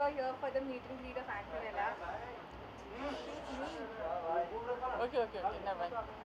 over here for the meet and greet of Antonella. Okay, never mind.